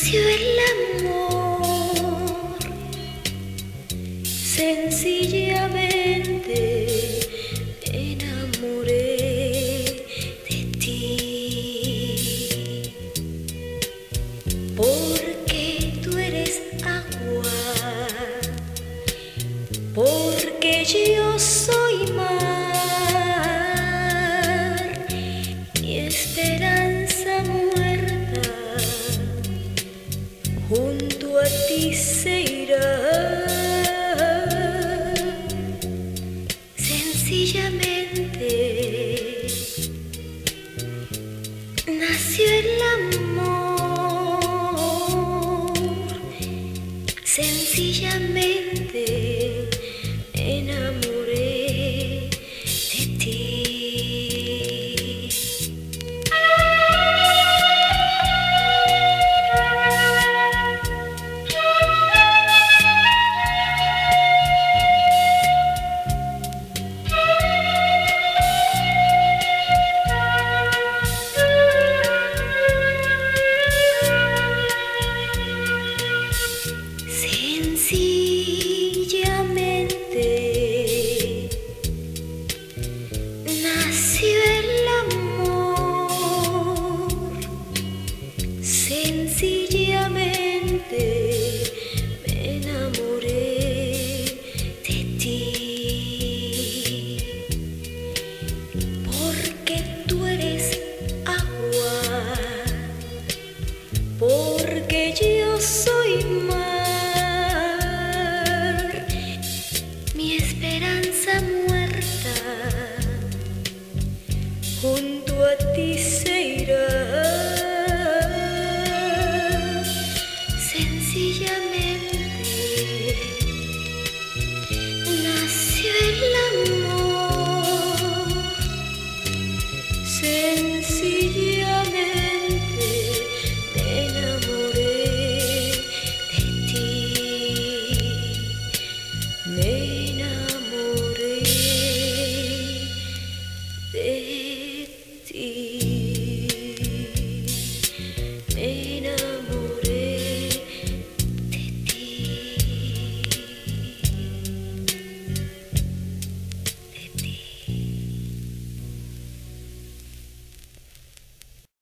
nació el amor, sencillamente me enamoré de ti, porque tú eres agua, porque yo soy mar, mi esperanza muerta junto a ti se irá. Sencillamente nació el amor, sencillamente me enamoré de ti. Sencillamente nació el amor, sencillamente me enamoré de ti, porque tú eres agua, porque yo soy mar. Mi esperanza muerta junto a ti se irá. Sencillamente nació el amor, sencillamente me enamoré de ti. Me enamoré de ti.